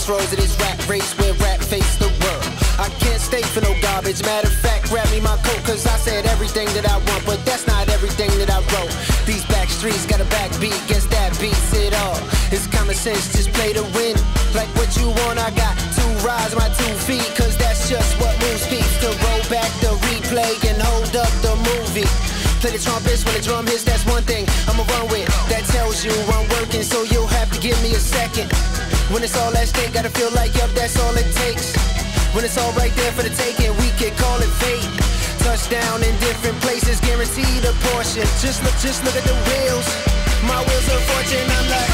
crossroads of this rap race where rap face the world. I can't stay for no garbage. Matter of fact, grab me my coat, cause I said everything that I want, but that's not everything that I wrote. These back streets got a backbeat, guess that beats it all. It's common sense, just play to win. Like what you want, I got 2 rides, my 2 feet, cause that's just what moves peeps. To roll back the replay and hold up the movie. Play the trumpets when the drum hits, that's one thing I'ma run with. That tells you I'm working, so you'll have to give me a second. When it's all at stake, gotta feel like, yup, that's all it takes. When it's all right there for the taking, we can call it fate. Touchdown in different places, guaranteed a portion. Just look at the wheels. My wheels of fortune, I'm like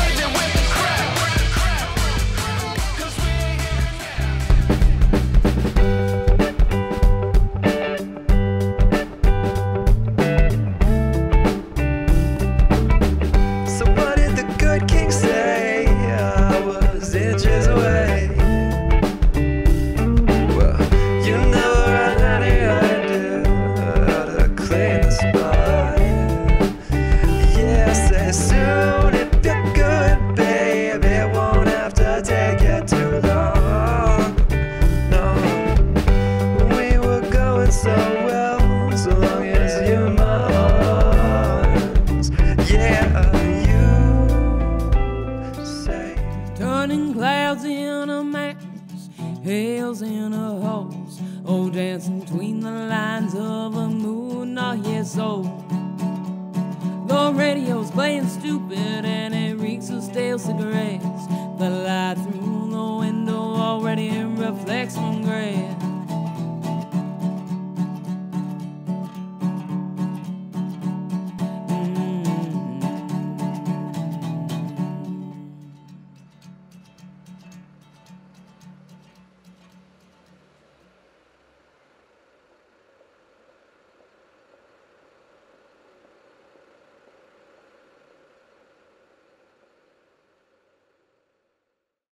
cigarettes. The light through the window already reflects on grass.